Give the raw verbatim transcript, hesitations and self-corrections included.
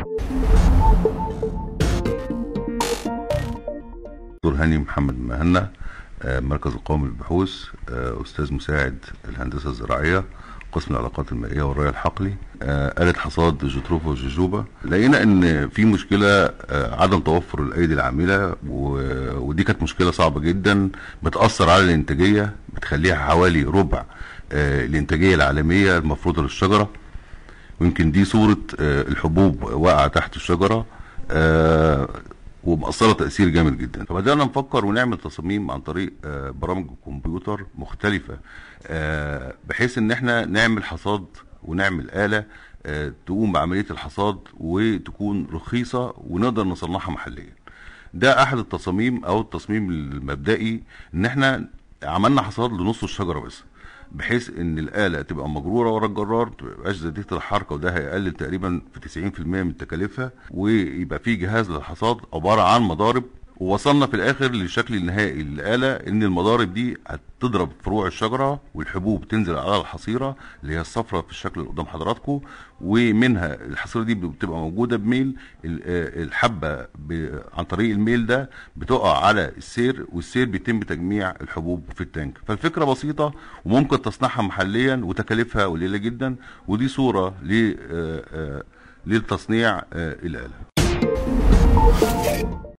دكتور هاني محمد مهنا، مركز القومي للبحوث، استاذ مساعد الهندسه الزراعيه، قسم العلاقات المائيه والري الحقلي، آلة حصاد جوتروفا وجوجوبا. لقينا ان في مشكله عدم توفر الايدي العامله، ودي كانت مشكله صعبه جدا بتاثر على الانتاجيه، بتخليها حوالي ربع الانتاجيه العالميه المفروضه للشجره. ويمكن دي صوره الحبوب واقعه تحت الشجره ومأثرة تأثير جامد جدا. فبدأنا نفكر ونعمل تصاميم عن طريق برامج الكمبيوتر مختلفة، بحيث ان احنا نعمل حصاد ونعمل آلة تقوم بعملية الحصاد وتكون رخيصة ونقدر نصنعها محليا. ده احد التصاميم او التصميم المبدئي، ان احنا عملنا حصاد لنص الشجرة بس، بحيث ان الآلة تبقى مجرورة ورا الجرار، متبقاش زيادة الحركة، وده هيقلل تقريبا في تسعين في المية من تكاليفها، ويبقى في جهاز للحصاد عبارة عن مضارب. ووصلنا في الاخر للشكل النهائي للآلة، ان المضارب دي هتضرب فروع الشجرة والحبوب تنزل على الحصيرة اللي هي الصفرة في الشكل اللي قدام حضراتكم، ومنها الحصيرة دي بتبقى موجودة بميل، الحبة عن طريق الميل ده بتقع على السير، والسير بيتم تجميع الحبوب في التانك. فالفكرة بسيطة وممكن تصنيعها محليا وتكاليفها قليلة جدا، ودي صورة لتصنيع الآلة.